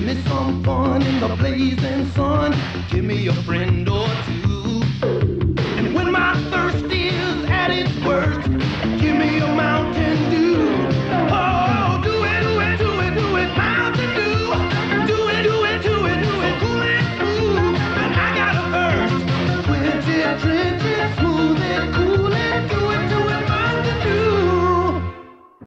me some fun in the blazing sun. Give me a friend